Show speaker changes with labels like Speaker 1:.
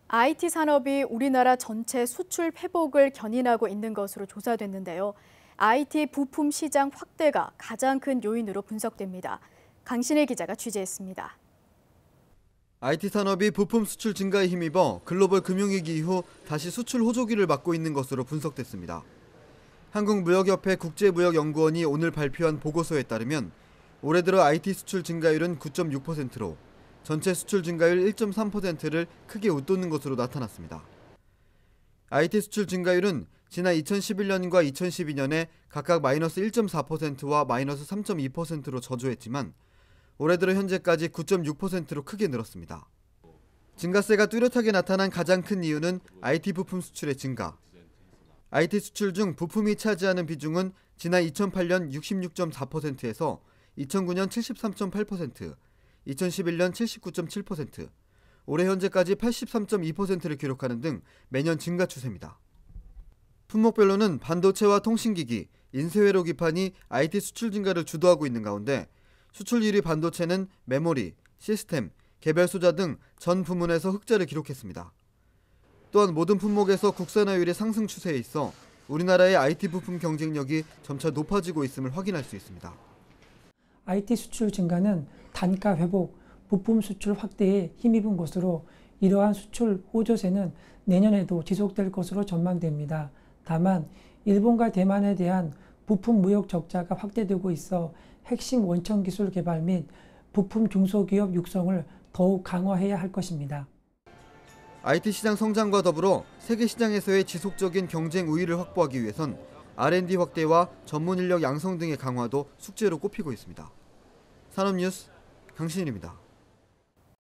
Speaker 1: IT 산업이 우리나라 전체 수출 회복을 견인하고 있는 것으로 조사됐는데요. IT 부품 시장 확대가 가장 큰 요인으로 분석됩니다. 강신혜 기자가 취재했습니다.
Speaker 2: IT 산업이 부품 수출 증가에 힘입어 글로벌 금융위기 이후 다시 수출 호조기를 맞고 있는 것으로 분석됐습니다. 한국무역협회 국제무역연구원이 오늘 발표한 보고서에 따르면 올해 들어 IT 수출 증가율은 9.6%로 전체 수출 증가율 1.3%를 크게 웃도는 것으로 나타났습니다. IT 수출 증가율은 지난 2011년과 2012년에 각각 마이너스 1.4%와 마이너스 3.2%로 저조했지만 올해 들어 현재까지 9.6%로 크게 늘었습니다. 증가세가 뚜렷하게 나타난 가장 큰 이유는 IT 부품 수출의 증가. IT 수출 중 부품이 차지하는 비중은 지난 2008년 66.4%에서 2009년 73.8%, 2011년 79.7%, 올해 현재까지 83.2%를 기록하는 등 매년 증가 추세입니다. 품목별로는 반도체와 통신기기, 인쇄회로 기판이 IT 수출 증가를 주도하고 있는 가운데 수출 1위 반도체는 메모리, 시스템, 개별 소자 등 전 부문에서 흑자를 기록했습니다. 또한 모든 품목에서 국산화율의 상승 추세에 있어 우리나라의 IT 부품 경쟁력이 점차 높아지고 있음을 확인할 수 있습니다.
Speaker 3: IT 수출 증가는 단가 회복, 부품 수출 확대에 힘입은 것으로 이러한 수출 호조세는 내년에도 지속될 것으로 전망됩니다. 다만 일본과 대만에 대한 부품 무역 적자가 확대되고 있어 핵심 원천 기술 개발 및 부품 중소기업 육성을 더욱 강화해야 할 것입니다.
Speaker 2: IT 시장 성장과 더불어 세계 시장에서의 지속적인 경쟁 우위를 확보하기 위해선 R&D 확대와 전문 인력 양성 등의 강화도 숙제로 꼽히고 있습니다. 산업뉴스 강신일입니다.